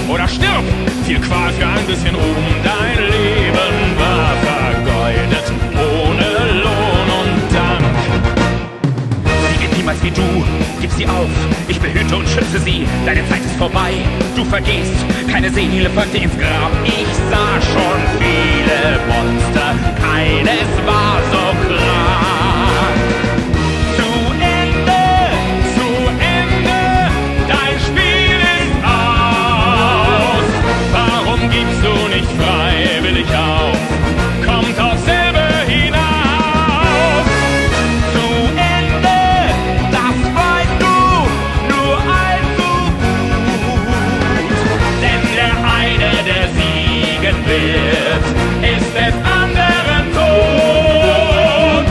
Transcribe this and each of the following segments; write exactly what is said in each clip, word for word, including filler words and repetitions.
oder stirb. Viel Qual für ein bisschen Ruhm, dein Leben war vergeudet, ohne Lohn und Dank. Sie wird niemals wie du, gib sie auf, ich behüte und schütze sie, deine Zeit ist vorbei, du vergehst, keine Seele folgte ins Grab. Ich sah schon viele Monster, keines war so krank. Zu Ende, zu Ende, dein Spiel ist aus. Warum gibst du nicht freiwillig auf? Kommt aufs selbe hinaus. Zu Ende, das weißt du nur allzu gut. Denn der eine, der siegen wird, ist des anderen Tod.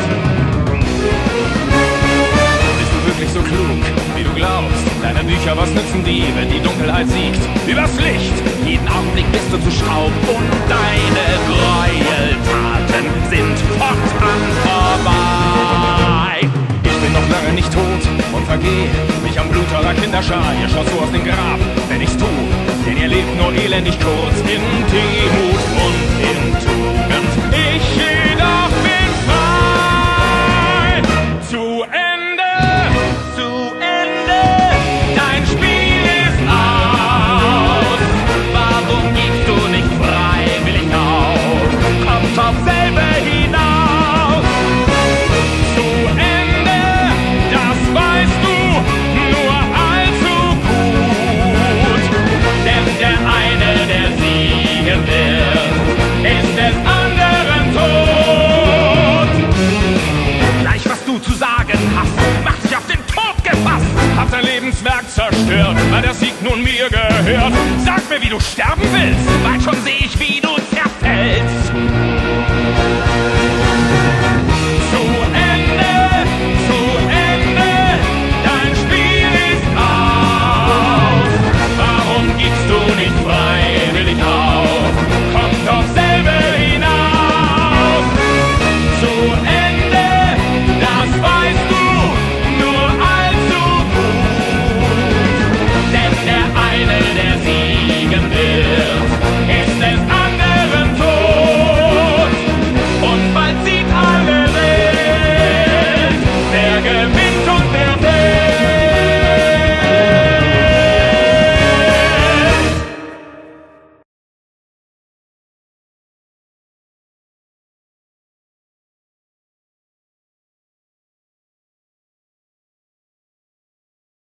Bist du wirklich so klug, wie du glaubst? Deine Bücher, was nützen die, wenn die Dunkelheit siegt? Übers Licht, jeden Augenblick bist du zu Staub und deine Gräueltaten sind fortan vorbei. Ich bin noch lange nicht tot und vergeh mich am Blut eurer Kinderschar. Ihr schaut so aus dem Grab, wenn ich's tu, denn ihr lebt nur elendig kurz in Demut und in Tugend. Ich jedoch bin frei. Zu Ende, zu Ende, dein Spiel ist aus. Warum gibst du nicht freiwillig auf? Kommt auf selbe hinaus. Zu Ende, das weißt du nur allzu gut. Denn der eine, der siegen wird, ist des anderen Tod. Gleich was du zu sagen hast, macht dich auf den Tod gefasst. Hab dein Lebenswerk zerstört, weil der Sieg nun mir gehört. Sag mir, wie du sterben willst, weit schon